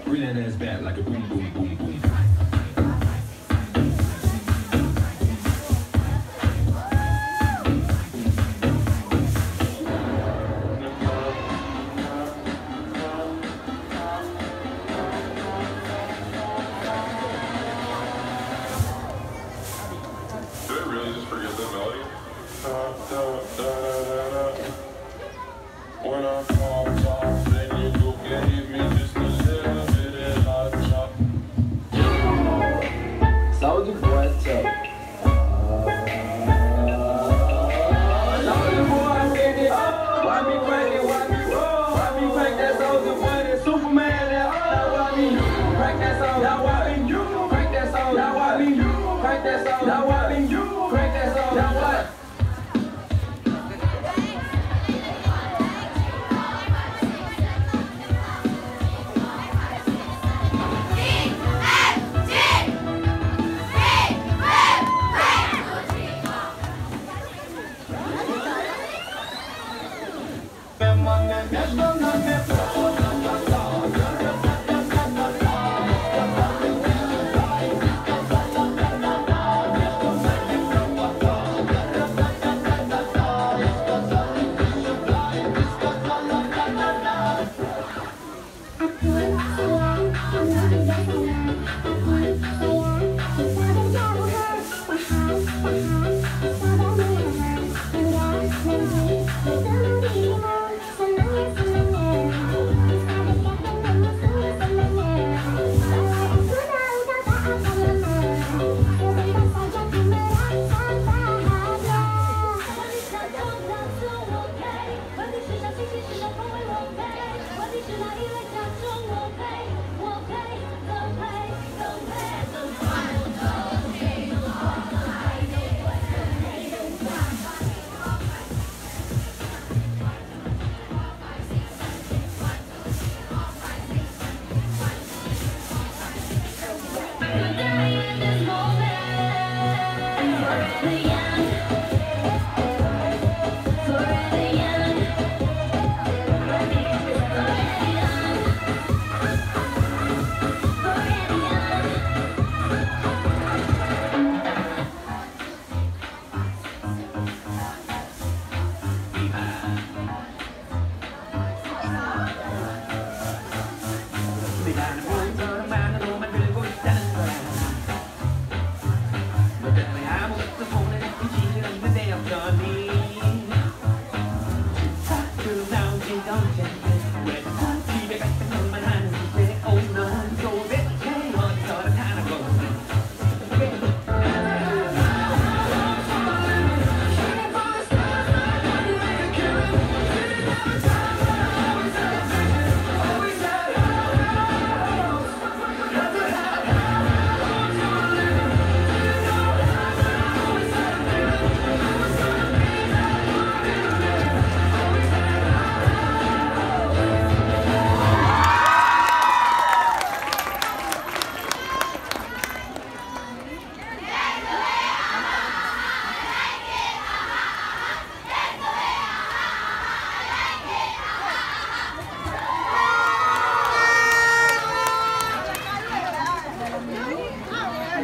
Bring that ass back like a boom, boom, boom, boom. Did I really just forget that melody? When I fall off, then you go gave me just a little bit of hot chop. Saúde boa, tchau. Saúde boa, baby. Why me crank it, why me roll? Why me crank that soldier boy, that Superman, that now why me crank that song? Now why me you crank that song? Now why me you crank that song? Now why me you crank that song? Now what?